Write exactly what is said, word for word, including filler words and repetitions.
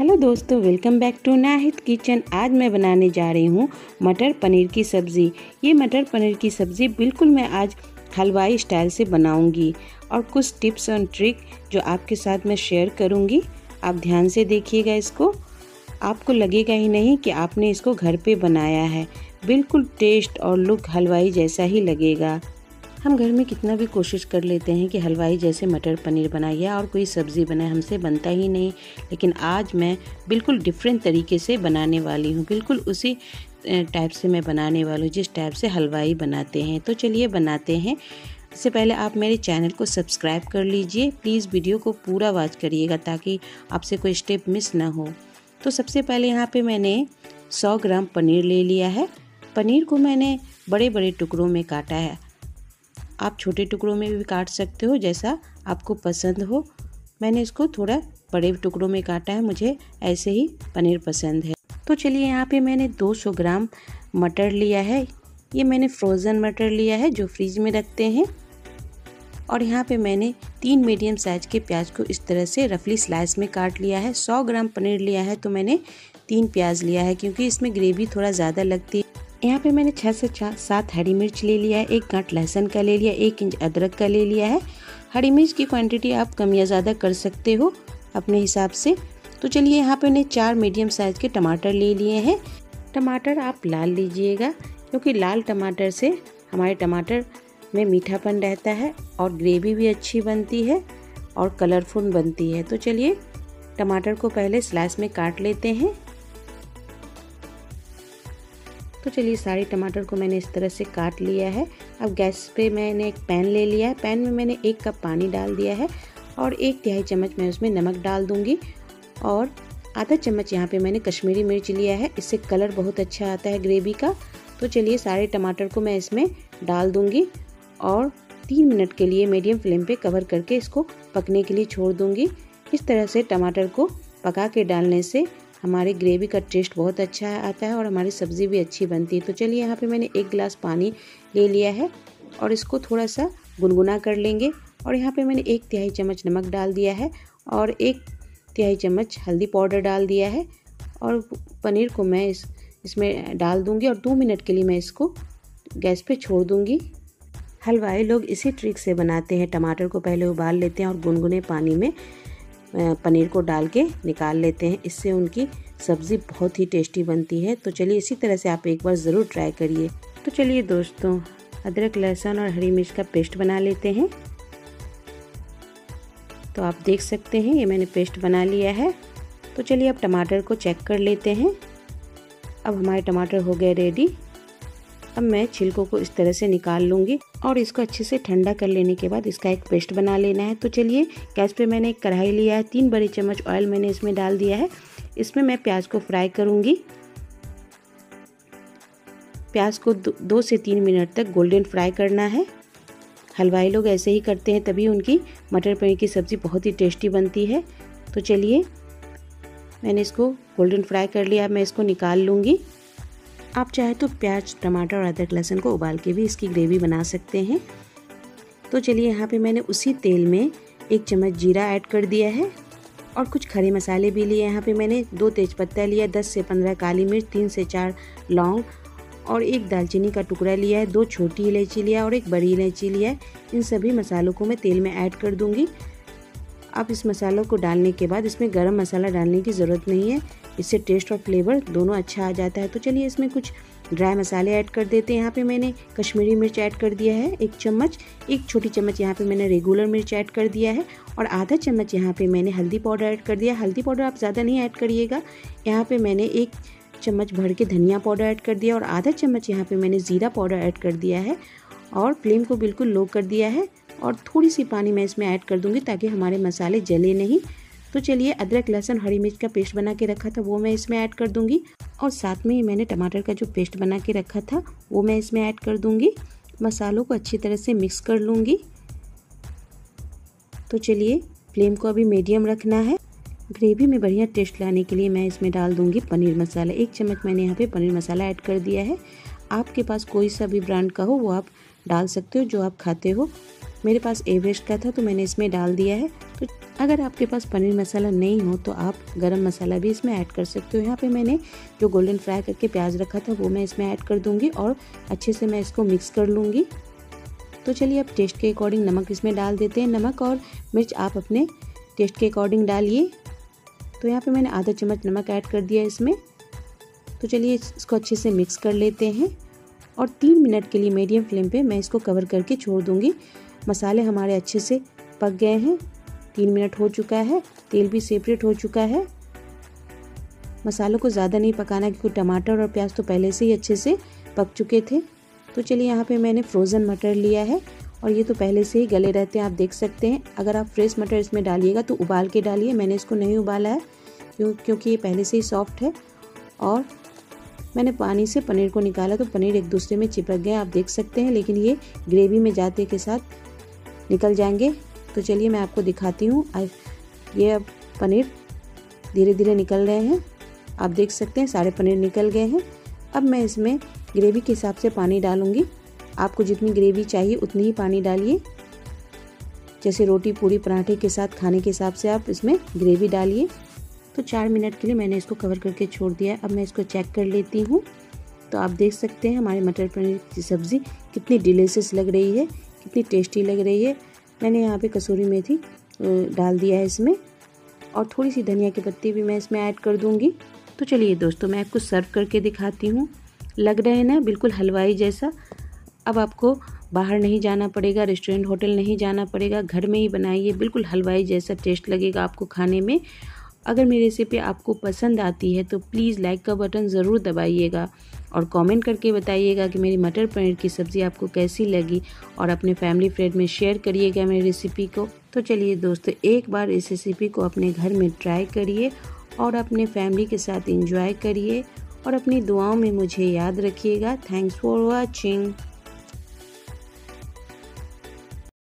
Hello दोस्तों, welcome back to Nahid kitchen. आज मैं बनाने जा रही हूँ मटर पनीर की सब्ज़ी। ये मटर पनीर की सब्ज़ी बिल्कुल मैं आज हलवाई स्टाइल से बनाऊंगी और कुछ टिप्स और ट्रिक जो आपके साथ मैं शेयर करूँगी। आप ध्यान से देखिएगा इसको, आपको लगेगा ही नहीं कि आपने इसको घर पे बनाया है। बिल्कुल टेस्ट और लुक हलवाई जैसा ही लगेगा। हम घर में कितना भी कोशिश कर लेते हैं कि हलवाई जैसे मटर पनीर बनाइए और कोई सब्ज़ी बनाए, हमसे बनता ही नहीं। लेकिन आज मैं बिल्कुल डिफरेंट तरीके से बनाने वाली हूँ, बिल्कुल उसी टाइप से मैं बनाने वाली हूँ जिस टाइप से हलवाई बनाते हैं। तो चलिए बनाते हैं। इससे पहले आप मेरे चैनल को सब्सक्राइब कर लीजिए। प्लीज़ वीडियो को पूरा वॉच करिएगा ताकि आपसे कोई स्टेप मिस ना हो। तो सबसे पहले यहाँ पे मैंने सौ ग्राम पनीर ले लिया है। पनीर को मैंने बड़े बड़े टुकड़ों में काटा है। आप छोटे टुकड़ों में भी काट सकते हो, जैसा आपको पसंद हो। मैंने इसको थोड़ा बड़े टुकड़ों में काटा है, मुझे ऐसे ही पनीर पसंद है। तो चलिए यहाँ पे मैंने दो सौ ग्राम मटर लिया है। ये मैंने फ्रोज़न मटर लिया है जो फ्रीज में रखते हैं। और यहाँ पे मैंने तीन मीडियम साइज के प्याज को इस तरह से रफली स्लाइस में काट लिया है। सौ ग्राम पनीर लिया है तो मैंने तीन प्याज लिया है क्योंकि इसमें ग्रेवी थोड़ा ज़्यादा लगती है। यहाँ पे मैंने छः से सात हरी मिर्च ले लिया है, एक गांठ लहसुन का ले लिया, एक इंच अदरक का ले लिया है। हरी मिर्च की क्वांटिटी आप कम या ज़्यादा कर सकते हो अपने हिसाब से। तो चलिए यहाँ पे मैंने चार मीडियम साइज़ के टमाटर ले लिए हैं। टमाटर आप लाल लीजिएगा क्योंकि लाल टमाटर से हमारे टमाटर में मीठापन रहता है और ग्रेवी भी अच्छी बनती है और कलरफुल बनती है। तो चलिए टमाटर को पहले स्लाइस में काट लेते हैं। तो चलिए सारे टमाटर को मैंने इस तरह से काट लिया है। अब गैस पे मैंने एक पैन ले लिया है। पैन में मैंने एक कप पानी डाल दिया है और एक तिहाई चम्मच मैं उसमें नमक डाल दूंगी और आधा चम्मच यहाँ पे मैंने कश्मीरी मिर्च लिया है। इससे कलर बहुत अच्छा आता है ग्रेवी का। तो चलिए सारे टमाटर को मैं इसमें डाल दूंगी और तीन मिनट के लिए मीडियम फ्लेम पे कवर करके इसको पकने के लिए छोड़ दूंगी। इस तरह से टमाटर को पका के डालने से हमारी ग्रेवी का टेस्ट बहुत अच्छा आता है और हमारी सब्ज़ी भी अच्छी बनती है। तो चलिए यहाँ पे मैंने एक गिलास पानी ले लिया है और इसको थोड़ा सा गुनगुना कर लेंगे। और यहाँ पे मैंने एक तिहाई चम्मच नमक डाल दिया है और एक तिहाई चम्मच हल्दी पाउडर डाल दिया है और पनीर को मैं इस इसमें डाल दूँगी और दो मिनट के लिए मैं इसको गैस पे छोड़ दूँगी। हलवाई लोग इसी ट्रिक से बनाते हैं। टमाटर को पहले उबाल लेते हैं और गुनगुने पानी में पनीर को डाल के निकाल लेते हैं। इससे उनकी सब्ज़ी बहुत ही टेस्टी बनती है। तो चलिए इसी तरह से आप एक बार ज़रूर ट्राई करिए। तो चलिए दोस्तों, अदरक लहसुन और हरी मिर्च का पेस्ट बना लेते हैं। तो आप देख सकते हैं ये मैंने पेस्ट बना लिया है। तो चलिए अब टमाटर को चेक कर लेते हैं। अब हमारे टमाटर हो गए रेडी। अब मैं छिलकों को इस तरह से निकाल लूँगी और इसको अच्छे से ठंडा कर लेने के बाद इसका एक पेस्ट बना लेना है। तो चलिए गैस पे मैंने एक कढ़ाई लिया है, तीन बड़े चम्मच ऑयल मैंने इसमें डाल दिया है। इसमें मैं प्याज को फ्राई करूँगी। प्याज को दो, दो से तीन मिनट तक गोल्डन फ्राई करना है। हलवाई लोग ऐसे ही करते हैं, तभी उनकी मटर पनीर की सब्ज़ी बहुत ही टेस्टी बनती है। तो चलिए मैंने इसको गोल्डन फ्राई कर लिया। मैं इसको निकाल लूँगी। आप चाहे तो प्याज, टमाटर और अदरक लहसुन को उबाल के भी इसकी ग्रेवी बना सकते हैं। तो चलिए यहाँ पे मैंने उसी तेल में एक चम्मच जीरा ऐड कर दिया है और कुछ खड़े मसाले भी लिए। यहाँ पे मैंने दो तेज़पत्ता लिया, दस से पंद्रह काली मिर्च, तीन से चार लौंग और एक दालचीनी का टुकड़ा लिया है, दो छोटी इलायची लिया और एक बड़ी इलायची लिया है। इन सभी मसालों को मैं तेल में ऐड कर दूँगी। अब इस मसालों को डालने के बाद इसमें गरम मसाला डालने की ज़रूरत नहीं है, इससे टेस्ट और फ्लेवर दोनों अच्छा आ जाता है। तो चलिए इसमें कुछ ड्राई मसाले ऐड कर देते हैं। यहाँ पे मैंने कश्मीरी मिर्च ऐड कर दिया है एक चम्मच, एक छोटी चम्मच यहाँ पे मैंने रेगुलर मिर्च ऐड कर दिया है और आधा चम्मच यहाँ पे मैंने हल्दी पाउडर ऐड कर दिया। हल्दी पाउडर आप ज़्यादा नहीं ऐड करिएगा। यहाँ पे मैंने एक चम्मच भर के धनिया पाउडर ऐड कर दिया और आधा चम्मच यहाँ पे मैंने ज़ीरा पाउडर ऐड कर दिया है और फ्लेम को बिल्कुल लो कर दिया है और थोड़ी सी पानी मैं इसमें ऐड कर दूँगी ताकि हमारे मसाले जले नहीं। तो चलिए अदरक लहसुन हरी मिर्च का पेस्ट बना के रखा था वो मैं इसमें ऐड कर दूंगी और साथ में ही मैंने टमाटर का जो पेस्ट बना के रखा था वो मैं इसमें ऐड कर दूंगी। मसालों को अच्छी तरह से मिक्स कर लूँगी। तो चलिए फ्लेम को अभी मीडियम रखना है। ग्रेवी में बढ़िया टेस्ट लाने के लिए मैं इसमें डाल दूँगी पनीर मसाला। एक चम्मच मैंने यहाँ पर पनीर मसाला ऐड कर दिया है। आपके पास कोई सा भी ब्रांड का हो वो आप डाल सकते हो जो आप खाते हो। मेरे पास एवरेस्ट का था तो मैंने इसमें डाल दिया है। तो अगर आपके पास पनीर मसाला नहीं हो तो आप गरम मसाला भी इसमें ऐड कर सकते हो। यहाँ पे मैंने जो गोल्डन फ्राई करके प्याज रखा था वो मैं इसमें ऐड कर दूँगी और अच्छे से मैं इसको मिक्स कर लूँगी। तो चलिए अब टेस्ट के अकॉर्डिंग नमक इसमें डाल देते हैं। नमक और मिर्च आप अपने टेस्ट के अकॉर्डिंग डालिए। तो यहाँ पे मैंने आधा चम्मच नमक ऐड कर दिया इसमें। तो चलिए इसको अच्छे से मिक्स कर लेते हैं और तीन मिनट के लिए मीडियम फ्लेम पे मैं इसको कवर करके छोड़ दूँगी। मसाले हमारे अच्छे से पक गए हैं, तीन मिनट हो चुका है, तेल भी सेपरेट हो चुका है। मसालों को ज़्यादा नहीं पकाना क्योंकि टमाटर और प्याज तो पहले से ही अच्छे से पक चुके थे। तो चलिए यहाँ पे मैंने फ्रोज़न मटर लिया है और ये तो पहले से ही गले रहते हैं, आप देख सकते हैं। अगर आप फ्रेश मटर इसमें डालिएगा तो उबाल के डालिए, मैंने इसको नहीं उबाला है क्यों क्योंकि ये पहले से ही सॉफ्ट है। और मैंने पानी से पनीर को निकाला तो पनीर एक दूसरे में चिपक गए, आप देख सकते हैं, लेकिन ये ग्रेवी में जाते के साथ निकल जाएंगे। तो चलिए मैं आपको दिखाती हूँ। ये अब पनीर धीरे धीरे निकल रहे हैं, आप देख सकते हैं सारे पनीर निकल गए हैं। अब मैं इसमें ग्रेवी के हिसाब से पानी डालूंगी। आपको जितनी ग्रेवी चाहिए उतनी ही पानी डालिए। जैसे रोटी पूरी पराठे के साथ खाने के हिसाब से आप इसमें ग्रेवी डालिए। तो चार मिनट के लिए मैंने इसको कवर करके छोड़ दिया है। अब मैं इसको चेक कर लेती हूँ। तो आप देख सकते हैं हमारे मटर पनीर की सब्ज़ी कितनी डिलीशियस लग रही है, कितनी टेस्टी लग रही है। मैंने यहाँ पे कसूरी मेथी डाल दिया है इसमें और थोड़ी सी धनिया की पत्ती भी मैं इसमें ऐड कर दूँगी। तो चलिए दोस्तों मैं आपको सर्व करके दिखाती हूँ। लग रहे हैं ना बिल्कुल हलवाई जैसा। अब आपको बाहर नहीं जाना पड़ेगा, रेस्टोरेंट होटल नहीं जाना पड़ेगा, घर में ही बनाइए, बिल्कुल हलवाई जैसा टेस्ट लगेगा आपको खाने में। अगर मेरी रेसिपी आपको पसंद आती है तो प्लीज़ लाइक का बटन ज़रूर दबाइएगा और कमेंट करके बताइएगा कि मेरी मटर पनीर की सब्ज़ी आपको कैसी लगी और अपने फैमिली फ्रेंड में शेयर करिएगा मेरी रेसिपी को। तो चलिए दोस्तों एक बार इस रेसिपी को अपने घर में ट्राई करिए और अपने फैमिली के साथ एंजॉय करिए और अपनी दुआओं में मुझे याद रखिएगा। Thanks for watching.